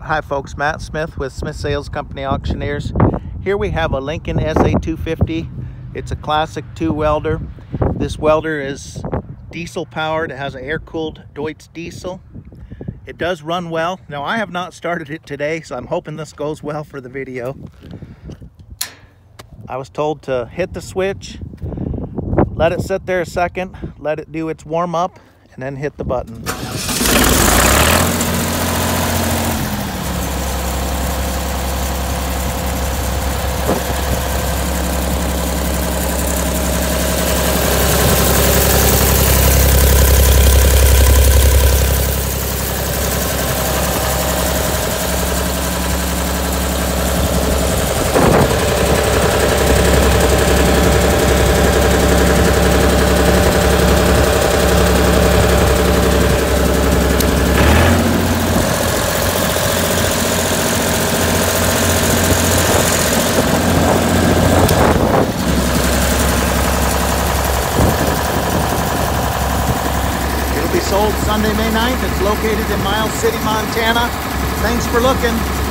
Hi folks, Matt Smith with Smith Sales Company Auctioneers. Here we have a Lincoln SA250. It's a classic 2-welder. This welder is diesel powered. It has an air-cooled Deutz diesel. It does run well. Now I have not started it today, so I'm hoping this goes well for the video. I was told to hit the switch, let it sit there a second, let it do its warm-up, and then hit the button. Sold Sunday, May 9th. It's located in Miles City, Montana. Thanks for looking.